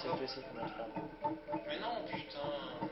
c'est le classique, on montre pas. Mais non, putain.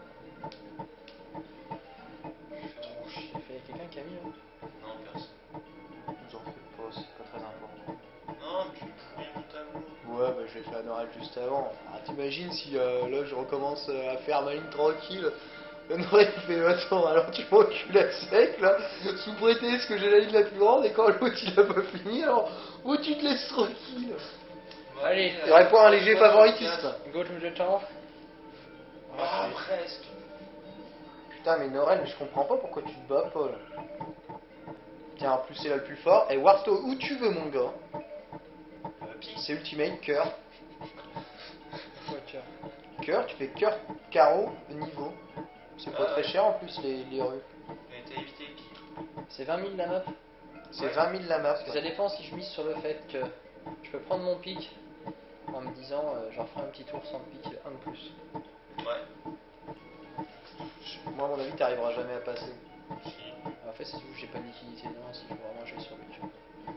Je fais trop chier. J'ai fait quelqu'un qui a mis là. Non, personne. Nous en faites pas, c'est pas très important. Non, mais tu pourris mon tableau. Ouais, bah je l'ai fait à Noël juste avant. Ah, t'imagines si là je recommence à faire ma ligne tranquille. Noël il fait attends, alors tu m'encules à sec là, sous prétexte que j'ai la ligne la plus grande et quand l'autre il a pas fini, alors où tu te laisses tranquille. Bon, Allez, Il y aurait pas un léger favoritisme. Go to the top. Ah, presque. Putain, mais Norel, mais je comprends pas pourquoi tu te bats, Paul. Tiens, en plus c'est là le plus fort. Et Warto, où tu veux, mon gars. Pix. C'est Ultimate, cœur. Pourquoi tu as Cœur, tu fais cœur, carreau, niveau. C'est pas très cher en plus, les rues. Mais t'as évité le pic. C'est 20 000 la map. C'est 20 000 la map. Parce que ça dépend si je mise sur le fait que je peux prendre mon pic en me disant j'en ferai un petit tour sans pic, un de plus. Ouais. Moi, à mon avis, t'arriveras jamais à passer. Si. En fait, c'est juste que j'ai pas de liquidité dedans, si je veux vraiment jouer sur le cul.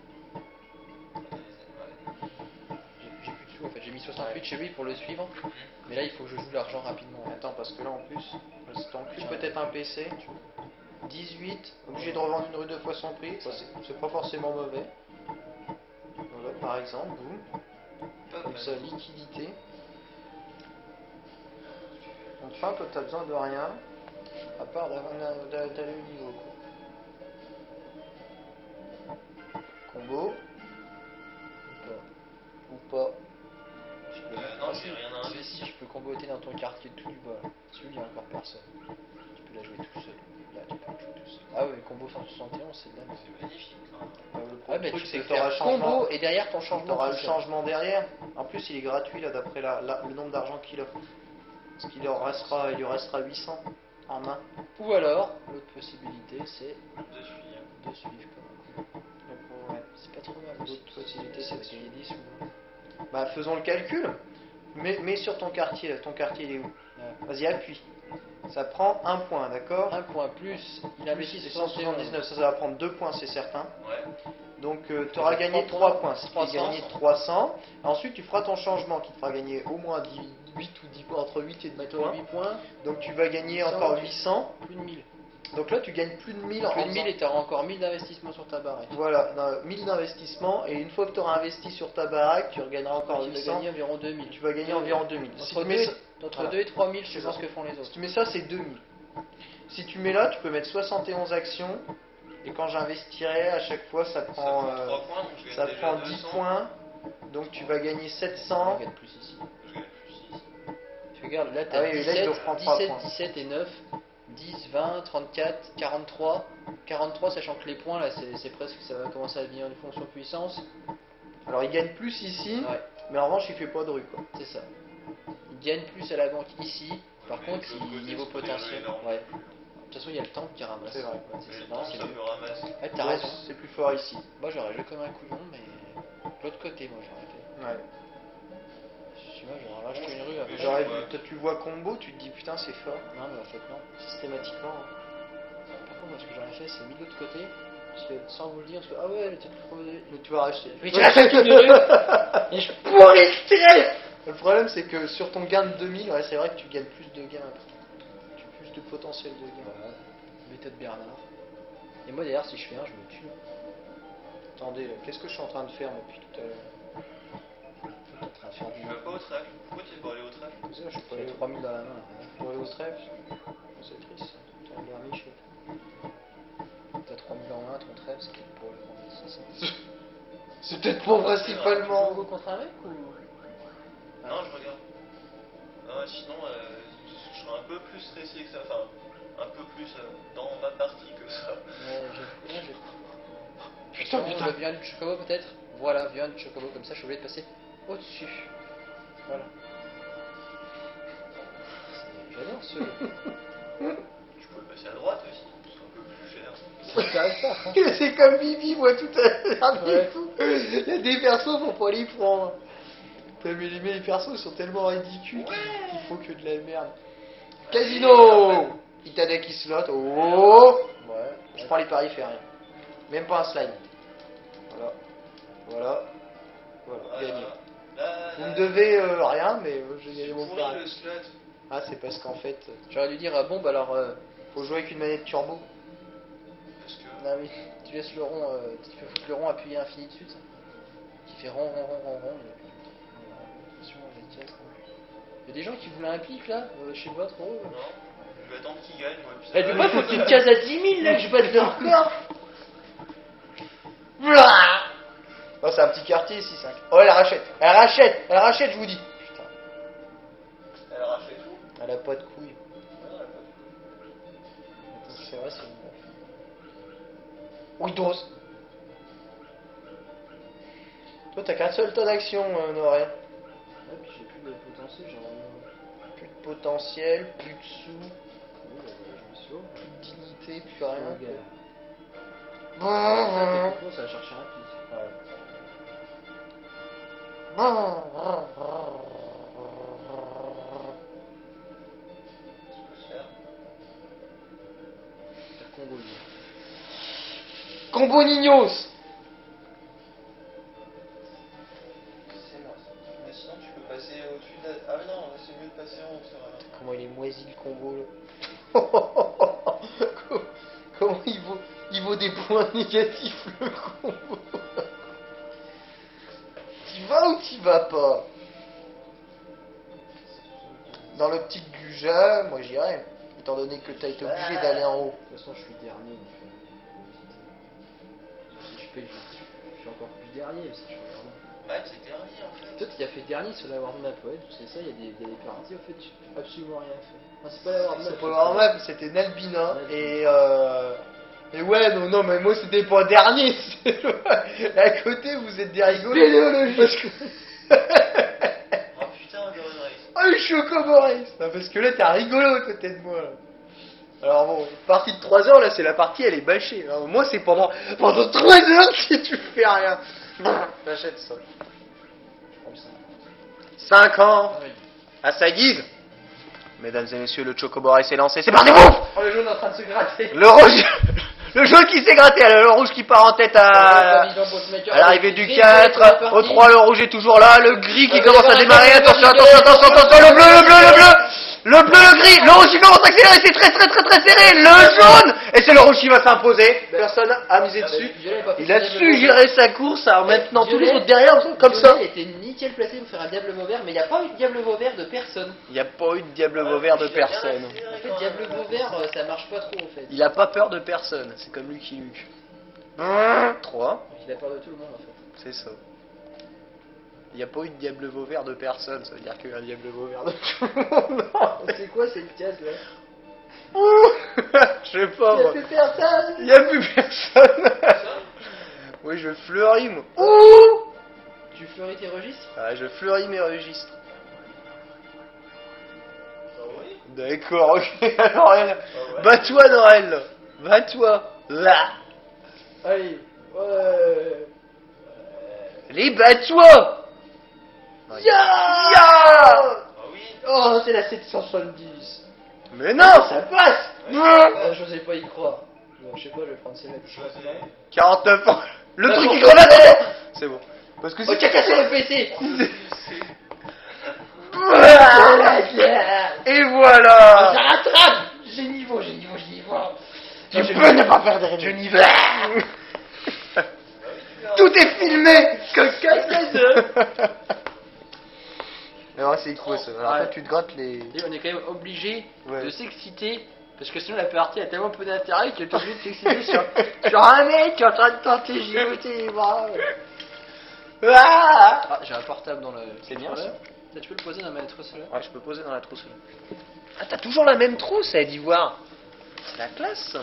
J'ai plus de sous en fait, j'ai mis 68 chez lui pour le suivre, mais là il faut que je joue l'argent rapidement. Attends, parce que là en plus, si t'encules peut-être un PC, 18, obligé de revendre une rue deux fois son prix, ça, c'est pas forcément mauvais. Voilà, par exemple, boum. Comme ça, liquidité. Enfin, toi t'as besoin de rien, à part d'aller au niveau. Quoi. Combo, ou pas. Je peux mettre- Non, Ah, j'ai si, rien à si, investir. tu peux comboter dans ton quartier tout du bas. Celui il y a encore personne. Tu peux la jouer tout seul. Là tu peux la jouer tout seul. Ah ouais, combo 171 c'est de la merde. C'est magnifique quand même. Le Ah bah truc tu c'est peux que t'auras faire le changement. combo et derrière ton changement. T'auras le tout seul. changement derrière. En plus, il est gratuit là d'après le nombre d'argent qu'il a. Parce qu'il il lui restera 800 en main. Ou alors, l'autre possibilité c'est De suivre. de suivre comme un con. Ouais. C'est pas trop mal. L'autre possibilité, c'est c'est de de gagner suivre. 10 ou Bah, faisons le calcul. Mets sur ton quartier là. Ton quartier, il est où? ouais. Vas-y, appuie. Ça prend un point, d'accord? Un point plus, il investit Plus 179. ça va prendre 2 points, c'est certain. Ouais. Donc tu auras gagné 3 points, ce qui fait 300. gagner 300. Ensuite tu feras ton changement qui te fera gagner au moins 8 ou 10 points, entre 8 et 10 Mettons points. 8 points, Donc tu vas gagner 800, encore 800. plus de 1000. Donc là tu gagnes plus de 1000 en Plus de faisant- 1000 et tu auras encore 1000 d'investissement sur ta baraque. Voilà, 1000 d'investissement. Et une fois que tu auras investi sur ta baraque, tu regagneras encore Tu vas 800. gagner environ 2000. Tu vas gagner environ 2000. Si tu mets ça- Entre voilà. 2 et 3000, je C'est sais pas ça. ce que font les Si autres. tu mets ça, c'est 2000. Si tu mets là, tu peux mettre 71 actions. Et quand j'investirai, à chaque fois, ça Ça prend, coûte 3 points, donc je gagne ça déjà prend 200. 10 points. Donc tu vas gagner Je 700. gagne plus ici. Je gagne plus ici. Tu regardes, là tu Ah as oui, là, il 17, doit prendre 3 17, points. 17 et 9, 10, 20, 34, 43. 43, sachant que les points là, c'est presque, ça va commencer à devenir une fonction puissance. Alors il gagne plus ici, Ouais, mais en revanche il fait pas de rue quoi. c'est ça. Il gagne plus à la banque ici. Par Mais contre, de l'autre côté, niveau c'est pas des potentiel. jeux énormes Ouais. non plus. De toute façon, il y a le temple qui ramasse. C'est vrai. Ouais, Mais c'est le non, temps, c'est ça mieux. me ramasse. Ouais, t'as Donc, raison. c'est plus fort ici. Moi j'aurais joué comme un couillon, mais de l'autre côté, moi j'aurais fait. Ouais. Si moi j'aurais racheté une rue après. J'aurais Ouais. vu, toi tu vois combo, tu te dis putain c'est fort. Non, mais en fait, non. Systématiquement. hein. Par contre, moi ce que j'aurais fait, c'est mis de l'autre côté. Parce que sans vous le dire, parce que ah ouais, elle était plus proposée. Mais tu vas racheter. Oui, j'ai acheté une rue et je pourrais le tirer. Le problème c'est que sur ton gain de 2000, ouais, c'est vrai que tu gagnes plus de gains après. Tu as plus de potentiel de gain. Voilà, méthode Bernard. Et moi d'ailleurs, si je fais un, je me tue. Attendez, qu'est-ce que je suis en train de faire depuis tout à l'heure? T'es en train de faire Tu du vas pas au trèfle? Pourquoi tu veux aller au trèfle? C'est ça, je suis pas J'ai allé 3000 dans la main. pour aller au trèfle. C'est triste. T'as un garni chez T'as 3000 en main, ton trèfle, c'est peut-être pour le prendre 600. C'est peut-être pour Tu joues principalement. contre un mec ou Non, je regarde. Non, sinon, je serais un peu plus stressé que ça. Enfin, un peu plus dans ma partie que ça. Ouais, j'ai. Putain, Attention, putain. le viande du chocobo peut-être. Voilà, viande du chocobo, comme ça je suis obligé de passer au-dessus. Voilà. J'adore ce jeu. Tu peux le passer à droite aussi, c'est un peu plus cher. T'arrives pas, franchement. C'est comme Bibi, moi tout à l'heure. Ouais. Il y a des persos, faut pas les prendre. Putain, mais les persos ils sont tellement ridicules qu'il faut que de la merde. Casino Itadaki slot. Oh Ouais. Je prends les paris, fait rien. Même pas un slide. Voilà. Voilà. Voilà. Voilà. Gagné. Vous me devez rien, mais j'ai gagné mon pourri pari. le slot. Ah, c'est parce qu'en fait, J'aurais dû dire, ah bon, bah alors, faut jouer avec une manette turbo. Parce que. non mais tu laisses le rond, tu fais foutre le rond appuyé infini dessus, ça. Qui fait rond, rond, rond, rond, rond. Attention, les cases, quoi. Il y a des gens qui voulaient un pic là, je sais pas trop. Non, je vais attendre qu'il gagne, moi. Puis ça Eh, va tu aller. vois, faut que tu me cases à 10 000 là, que je batte le record. Oh, c'est un petit quartier ici, 5. Oh, elle rachète, elle rachète, elle rachète, je vous dis. Putain, Elle a raflé tout. elle a pas de couilles. Non, elle a pas tout. C'est vrai, c'est bon. Windows. Toi, t'as qu'un seul tas d'action, Noré. Ouais, puis j'ai plus de potentiel, j'en ai. Plus de potentiel, plus de sous, Oui, bah, je me suis plus de dignité, plus rien. Ça, techniquement, ça va chercher un pic. Ça peut se faire. C'est combo lié. Combo Nignos. C'est là. Mais sinon, tu peux passer au-dessus de la. Ah, mais non, c'est mieux de passer en haut, c'est vrai. Comment il est moisi le combo là. Comment il vaut des points négatifs le combo. T'y vas ou t'y vas pas? Dans l'optique du jeu, moi j'irais. Étant donné que t'as été obligé d'aller en haut. De toute façon, je suis dernier. Donc, si je paye, je suis encore plus dernier. Parce que je regarde. Ouais, c'est dernier en fait. Toi, tu as fait dernier sur la Warmap, ouais, c'est ça, il y a des parties, en fait, tu n'as absolument rien fait. Enfin, c'est pas la Warmap. C'est pas normal, c'était Nalbina et ouais non mais moi c'était pas dernier. Et à côté vous êtes des rigolos parce que Oh putain, Gordon Race. oh le chocoboris parce que là t'es un rigolo à côté de moi là. Alors bon, partie de 3 heures là c'est la partie elle est bâchée. Alors, moi c'est pendant 3 heures si tu fais rien. J'achète ça. 5 ans à sa guise. Mesdames et messieurs, le chocoboris est lancé. C'est parti, boum. Oh, le jaune est en train de se gratter. Le rouge, le jaune qui s'est gratté, alors le rouge qui part en tête à l'arrivée du 4, au 3 le rouge est toujours là, le gris qui commence à démarrer, attention, attention, attention, attention, le bleu, le gris, le rouge qui commence à accélérer, c'est très serré, le jaune, et c'est le rouge qui va s'imposer, personne a misé dessus, il a su gérer sa course, alors maintenant tous les autres derrière, comme ça. Il était nickel placé pour faire un diable Vauvert, mais il n'y a pas eu de diable Vauvert de personne. Il n'y a pas eu de diable Vauvert de personne. En fait, diable Vauvert, ça marche pas trop en fait. Il a pas peur de personne, c'est comme Lucky Luke. 3, Il a peur de tout le monde en fait. c'est ça. Il n'y a pas eu de diable Vauvert de personne, ça veut dire qu'il y a un diable Vauvert de tout le monde. C'est quoi cette case là? Je sais pas Il n'y a moi. plus personne. Il n'y a plus personne. Oui, je fleuris moi. Ouh. Tu fleuris tes registres? Ah, je fleuris mes registres. Ah oui. D'accord, ok. Alors, elle... Ah ouais. Bats-toi, Noël. Bats-toi. Là. Allez, ouais. Les bats-toi. Ya Ah oui. Oh, c'est la 770. Mais non. Ça passe. Ouais. J'osais pas y croire. Bon, je sais pas, je vais prendre celle-là. José. 49 ans. Le Ah, truc qui bon. grenade. C'est bon. Parce que Oh, tu as cassé le PC. Et voilà. Ça rattrape. J'ai niveau. Tu peux ne pas faire de rêve. Je n'y vais. Tout est filmé. Non, c'est quoi ça? Alors, toi, tu te grattes les... Et on est quand même obligé Ouais. de s'exciter. Parce que sinon la partie a tellement peu d'intérêt que tu es obligé de s'exciter sur un mec qui est en train de tenter jeter les bras. Ah, j'ai un portable dans le... C'est bien, là. ça. Tu peux le poser dans ma trousse là? Ouais, je peux poser dans la trousse. Ah, t'as toujours la même trousse, elle d'ivoire. C'est la classe.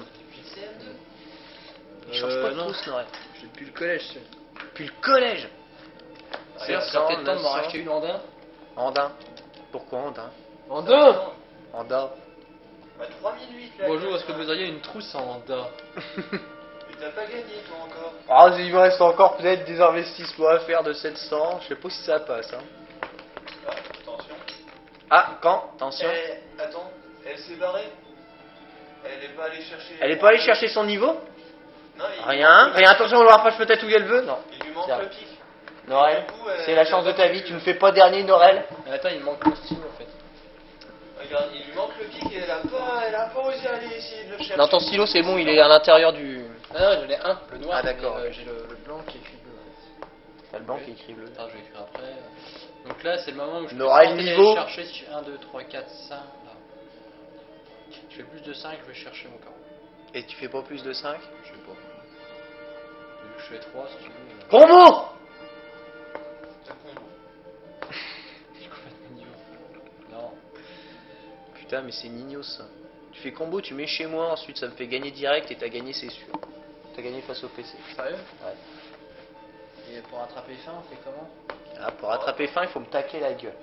Il change pas de non. trousse, Noël. J'ai depuis le collège. Depuis le collège. D'ailleurs, ça serait peut-être temps de m'en racheter une en daim. Andin. Pourquoi Andin? En daim. Andin. Bah 3008 là. Bonjour, est-ce que vous auriez une trousse en daim? Mais t'as pas gagné toi encore. Ah, il me reste encore peut-être des investissements à faire de 700. Je sais pas si ça passe. Hein. Ah, attention. Ah, quand? Attention. Attends, elle s'est barrée. Elle est pas allée chercher. Elle est pas allée chercher son niveau? Non, Rien. Rien. Attention, on le rapproche peut-être où elle veut? Non. Il lui manque Tiens. le pic. Norel, Du coup, c'est la chance de ta vie, tu ne fais pas dernier Norel. Mais attends, il me manque le stylo en fait. Regarde, il lui manque le pic et elle a pas osé aller essayer de le chercher. Non, ton stylo c'est bon, il est à l'intérieur du... Ah non, j'en ai un, le noir. Ah, d'accord, mais, ok. j'ai le blanc qui est écrit bleu. En fait. T'as le blanc qui est écrit bleu. Attends, je vais écrire après. Donc là, c'est le moment où je peux Nora, le tenter d'aller niveau. chercher 1, 2, 3, 4, 5. Là. Je fais plus de 5, je vais chercher mon carreau. Et tu fais pas plus de 5? Je sais pas. Vu que je fais 3, si tu veux. Combo. C'est combo. C'est complètement idiot. Non. Putain, mais c'est Nino ça. Tu fais combo, tu mets chez moi, ensuite ça me fait gagner direct et t'as gagné, c'est sûr. T'as gagné face au PC. Sérieux? Ouais. Et pour attraper fin, on fait comment? Ah, pour rattraper fin, il faut me taquer la gueule.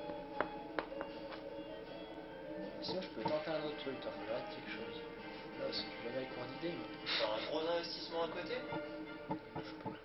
Sinon, je peux tenter un autre truc, il faudrait quelque chose. Là, c'est jamais avec cours d'idée, mais Faire un gros investissement à côté. je peux